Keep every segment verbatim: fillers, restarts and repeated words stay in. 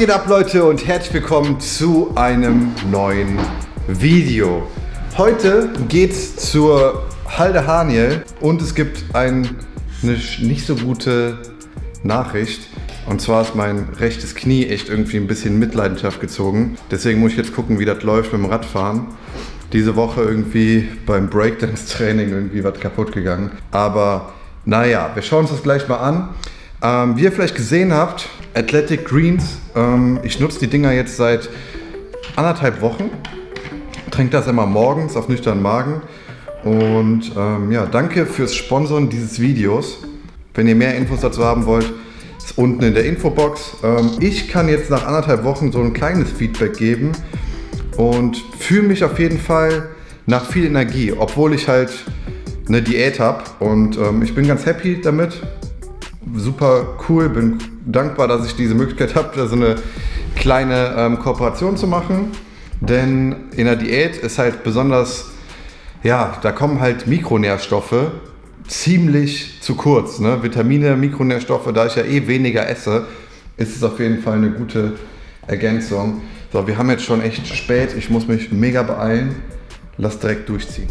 geht ab, Leute, und herzlich willkommen zu einem neuen Video. Heute geht's zur Halde Haniel und es gibt ein, eine nicht so gute Nachricht. Und zwar ist mein rechtes Knie echt irgendwie ein bisschen in Mitleidenschaft gezogen. Deswegen muss ich jetzt gucken, wie das läuft mit dem Radfahren. Diese Woche irgendwie beim Breakdance-Training irgendwie was kaputt gegangen. Aber naja, wir schauen uns das gleich mal an. Ähm, wie ihr vielleicht gesehen habt, Athletic Greens. Ähm, ich nutze die Dinger jetzt seit anderthalb Wochen. Trinke das immer morgens auf nüchternen Magen. Und ähm, ja, danke fürs Sponsoren dieses Videos. Wenn ihr mehr Infos dazu haben wollt, ist unten in der Infobox. Ähm, ich kann jetzt nach anderthalb Wochen so ein kleines Feedback geben und fühle mich auf jeden Fall nach viel Energie, obwohl ich halt eine Diät habe. Und ähm, ich bin ganz happy damit. Super cool, bin dankbar, dass ich diese Möglichkeit habe, da so eine kleine ähm, Kooperation zu machen. Denn in der Diät ist halt besonders, ja, da kommen halt Mikronährstoffe ziemlich zu kurz. Ne? Vitamine, Mikronährstoffe, da ich ja eh weniger esse, ist es auf jeden Fall eine gute Ergänzung. So, wir haben jetzt schon echt spät, ich muss mich mega beeilen. Lass direkt durchziehen.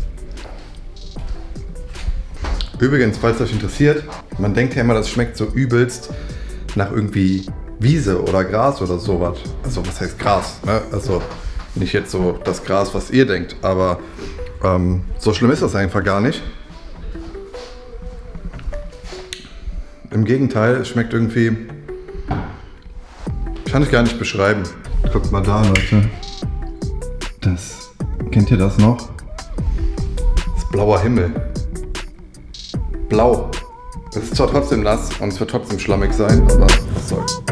Übrigens, falls euch interessiert, man denkt ja immer, das schmeckt so übelst nach irgendwie Wiese oder Gras oder sowas. Also was heißt Gras? Ne? Also nicht jetzt so das Gras, was ihr denkt, aber ähm, so schlimm ist das einfach gar nicht. Im Gegenteil, es schmeckt irgendwie, kann ich gar nicht beschreiben. Guckt mal da, Leute. Das, kennt ihr das noch? Das ist blauer Himmel. Blau. Es ist zwar trotzdem nass und es wird trotzdem schlammig sein, aber was soll's.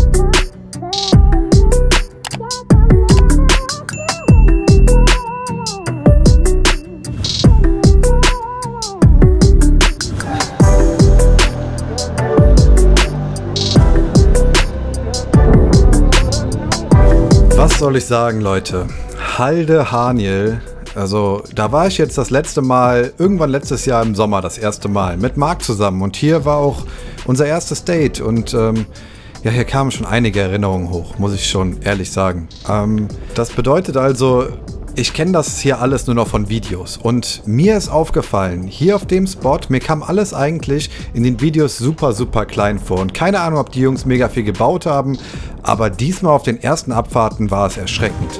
Was soll ich sagen, Leute? Halde Haniel. Also da war ich jetzt das letzte Mal, irgendwann letztes Jahr im Sommer das erste Mal mit Marc zusammen und hier war auch unser erstes Date und ähm, ja, hier kamen schon einige Erinnerungen hoch, muss ich schon ehrlich sagen. Ähm, das bedeutet also, ich kenne das hier alles nur noch von Videos und mir ist aufgefallen, hier auf dem Spot, mir kam alles eigentlich in den Videos super, super klein vor und keine Ahnung, ob die Jungs mega viel gebaut haben, aber diesmal auf den ersten Abfahrten war es erschreckend.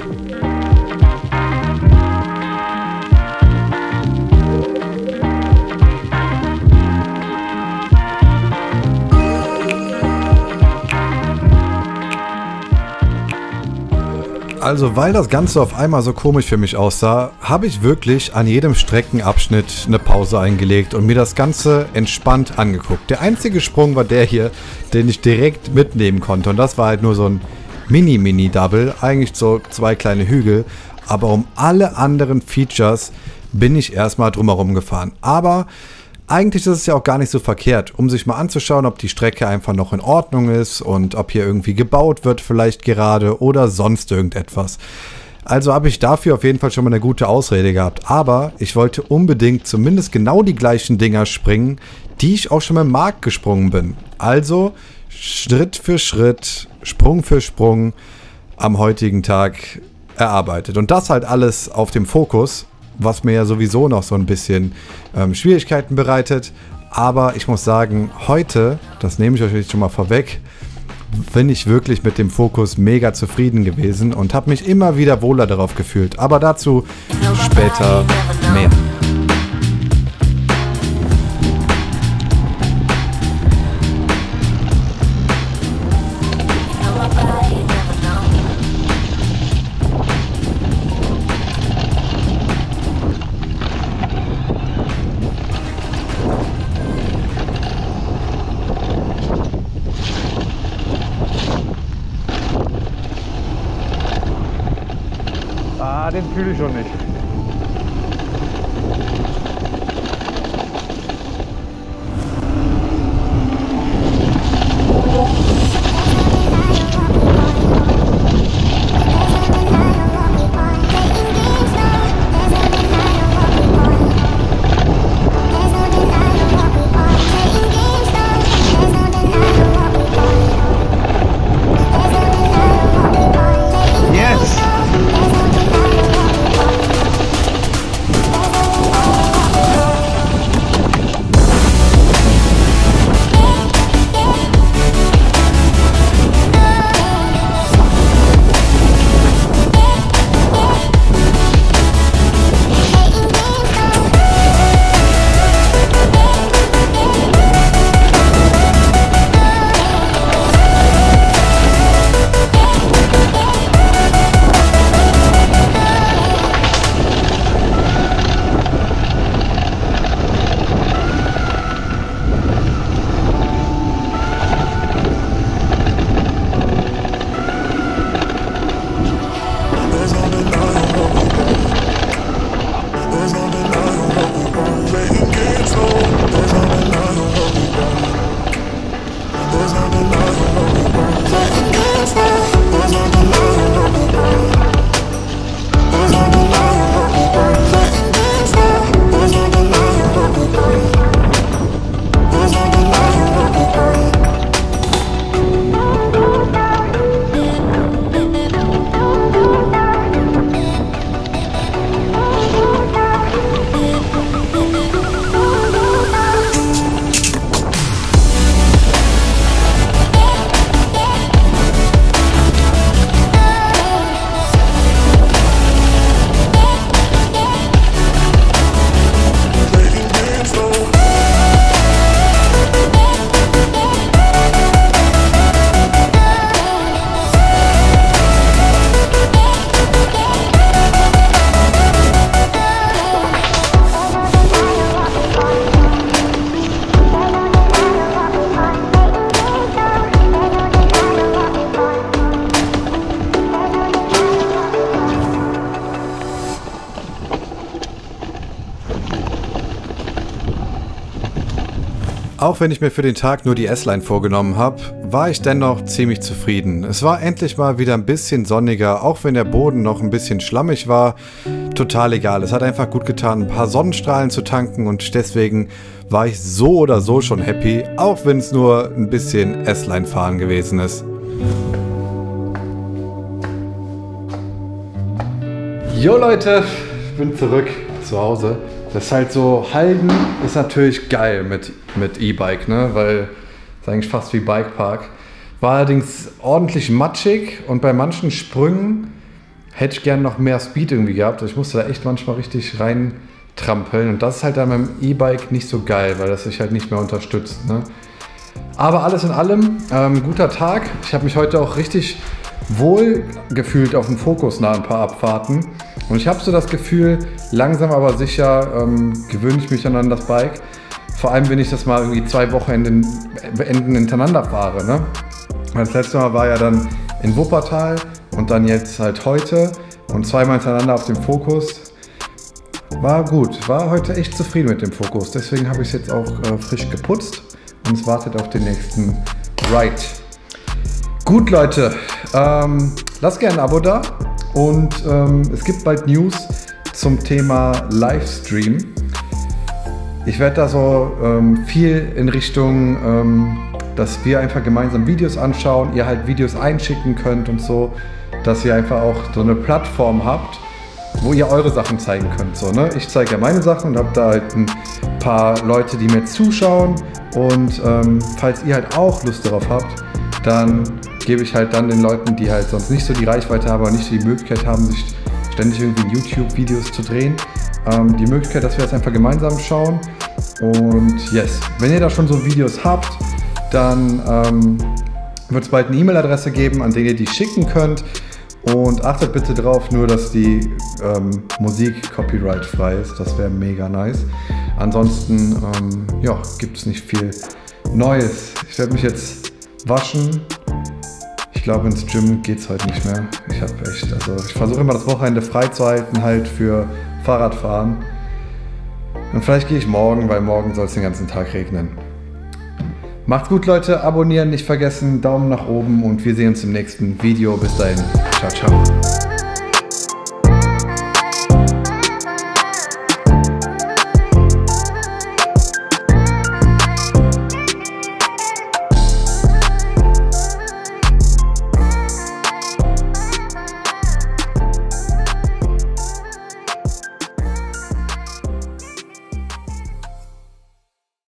Also, weil das Ganze auf einmal so komisch für mich aussah, habe ich wirklich an jedem Streckenabschnitt eine Pause eingelegt und mir das Ganze entspannt angeguckt. Der einzige Sprung war der hier, den ich direkt mitnehmen konnte und das war halt nur so ein Mini-Mini-Double, eigentlich so zwei kleine Hügel, aber um alle anderen Features bin ich erstmal drumherum gefahren. Aber eigentlich ist es ja auch gar nicht so verkehrt, um sich mal anzuschauen, ob die Strecke einfach noch in Ordnung ist und ob hier irgendwie gebaut wird, vielleicht gerade oder sonst irgendetwas. Also habe ich dafür auf jeden Fall schon mal eine gute Ausrede gehabt. Aber ich wollte unbedingt zumindest genau die gleichen Dinger springen, die ich auch schon mit Marc gesprungen bin. Also Schritt für Schritt, Sprung für Sprung am heutigen Tag erarbeitet. Und das halt alles auf dem Fokus, was mir ja sowieso noch so ein bisschen ähm, Schwierigkeiten bereitet. Aber ich muss sagen, heute, das nehme ich euch jetzt schon mal vorweg, bin ich wirklich mit dem Fokus mega zufrieden gewesen und habe mich immer wieder wohler darauf gefühlt. Aber dazu später mehr. Ah, den fühle ich schon nicht. There's no denying what we want. Auch wenn ich mir für den Tag nur die S-Line vorgenommen habe, war ich dennoch ziemlich zufrieden. Es war endlich mal wieder ein bisschen sonniger, auch wenn der Boden noch ein bisschen schlammig war. Total egal, es hat einfach gut getan, ein paar Sonnenstrahlen zu tanken und deswegen war ich so oder so schon happy, auch wenn es nur ein bisschen S-Line fahren gewesen ist. Jo Leute, ich bin zurück zu Hause. Das ist halt so, Halden ist natürlich geil mit, mit E-Bike, ne? Weil es ist eigentlich fast wie Bikepark. War allerdings ordentlich matschig und bei manchen Sprüngen hätte ich gerne noch mehr Speed irgendwie gehabt. Ich musste da echt manchmal richtig rein trampeln und das ist halt dann beim E-Bike nicht so geil, weil das sich halt nicht mehr unterstützt, ne? Aber alles in allem, ähm, guter Tag. Ich habe mich heute auch richtig wohl gefühlt auf dem Fokus nach ein paar Abfahrten. Und ich habe so das Gefühl, langsam aber sicher ähm, gewöhne ich mich dann an das Bike. Vor allem, wenn ich das mal irgendwie zwei Wochenenden Enden hintereinander fahre. Ne? Das letzte Mal war ja dann in Wuppertal und dann jetzt halt heute und zweimal hintereinander auf dem Fokus. War gut, war heute echt zufrieden mit dem Fokus. Deswegen habe ich es jetzt auch äh, frisch geputzt und es wartet auf den nächsten Ride. Gut Leute, ähm, lasst gerne ein Abo da. Und ähm, es gibt bald News zum Thema Livestream. Ich werde da so ähm, viel in Richtung, ähm, dass wir einfach gemeinsam Videos anschauen, ihr halt Videos einschicken könnt und so, dass ihr einfach auch so eine Plattform habt, wo ihr eure Sachen zeigen könnt. So, ne? Ich zeige ja meine Sachen und habe da halt ein paar Leute, die mir zuschauen. Und ähm, falls ihr halt auch Lust darauf habt, dann gebe ich halt dann den Leuten, die halt sonst nicht so die Reichweite haben, aber nicht die Möglichkeit haben, sich ständig irgendwie in YouTube-Videos zu drehen, ähm, die Möglichkeit, dass wir das einfach gemeinsam schauen. Und yes, wenn ihr da schon so Videos habt, dann ähm, wird es bald eine E-Mail-Adresse geben, an der ihr die schicken könnt. Und achtet bitte darauf, nur dass die ähm, Musik copyright-frei ist. Das wäre mega nice. Ansonsten ähm, ja, gibt es nicht viel Neues. Ich werde mich jetzt waschen. Ich glaube, ins Gym geht es heute nicht mehr. Ich habe echt, also ich versuche immer das Wochenende freizuhalten, halt für Fahrradfahren. Und vielleicht gehe ich morgen, weil morgen soll es den ganzen Tag regnen. Macht's gut, Leute. Abonnieren nicht vergessen, Daumen nach oben und wir sehen uns im nächsten Video. Bis dahin. Ciao, ciao.